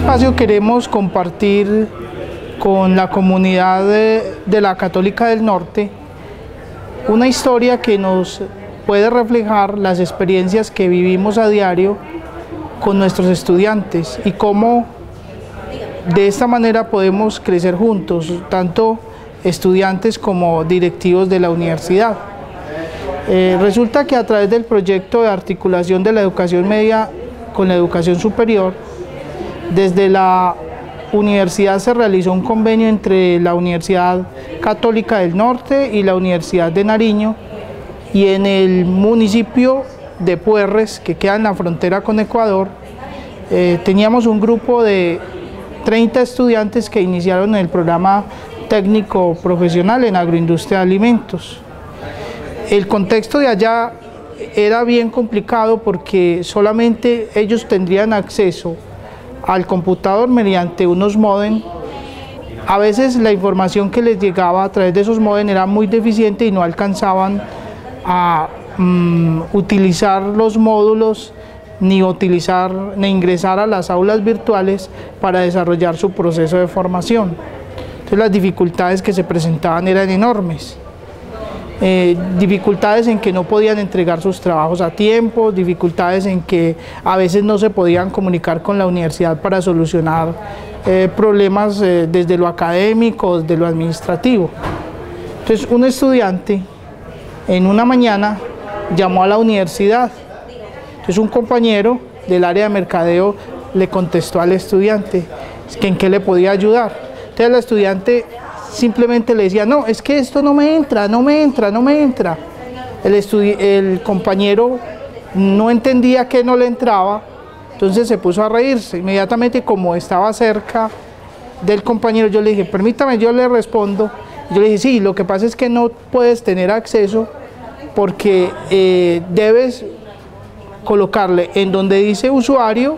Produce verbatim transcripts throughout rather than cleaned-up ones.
espacio queremos compartir con la comunidad de, de la Católica del Norte una historia que nos puede reflejar las experiencias que vivimos a diario con nuestros estudiantes y cómo de esta manera podemos crecer juntos, tanto estudiantes como directivos de la universidad. Eh, resulta que a través del proyecto de articulación de la educación media con la educación superior, desde la universidad se realizó un convenio entre la Universidad Católica del Norte y la Universidad de Nariño, y en el municipio de Puerres, que queda en la frontera con Ecuador, eh, teníamos un grupo de treinta estudiantes que iniciaron el programa técnico profesional en agroindustria de alimentos. El contexto de allá era bien complicado porque solamente ellos tendrían acceso al computador mediante unos módem. A veces la información que les llegaba a través de esos módem era muy deficiente y no alcanzaban a um, utilizar los módulos ni utilizar ni ingresar a las aulas virtuales para desarrollar su proceso de formación. Entonces las dificultades que se presentaban eran enormes. Eh, dificultades en que no podían entregar sus trabajos a tiempo, dificultades en que a veces no se podían comunicar con la universidad para solucionar eh, problemas eh, desde lo académico, desde lo administrativo. Entonces un estudiante en una mañana llamó a la universidad. Entonces un compañero del área de mercadeo le contestó al estudiante que en qué le podía ayudar. Entonces el estudiante simplemente le decía, no, es que esto no me entra, no me entra, no me entra. El, el compañero no entendía que no le entraba, entonces se puso a reírse. Inmediatamente, como estaba cerca del compañero, yo le dije, permítame, yo le respondo. Yo le dije, sí, lo que pasa es que no puedes tener acceso porque eh, debes colocarle en donde dice usuario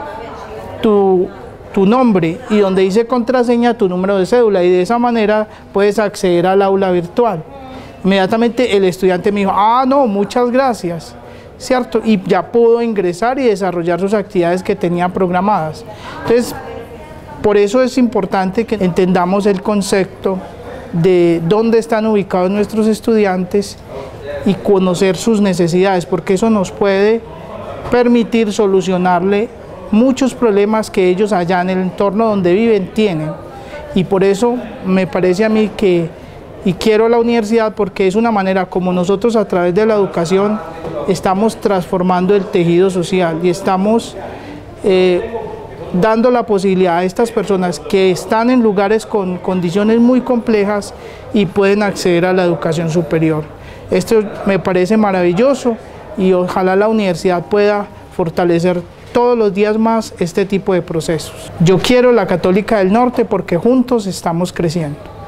tu tu nombre y donde dice contraseña tu número de cédula, y de esa manera puedes acceder al aula virtual. Inmediatamente el estudiante me dijo, ah no, muchas gracias, ¿cierto? Y ya pudo ingresar y desarrollar sus actividades que tenía programadas. Entonces, por eso es importante que entendamos el concepto de dónde están ubicados nuestros estudiantes y conocer sus necesidades, porque eso nos puede permitir solucionarle muchos problemas que ellos allá en el entorno donde viven tienen. Y por eso me parece a mí que, y quiero la universidad porque es una manera como nosotros a través de la educación estamos transformando el tejido social y estamos eh, dando la posibilidad a estas personas que están en lugares con condiciones muy complejas y pueden acceder a la educación superior. Esto me parece maravilloso y ojalá la universidad pueda fortalecer todos los días más este tipo de procesos. Yo quiero la Católica del Norte porque juntos estamos creciendo.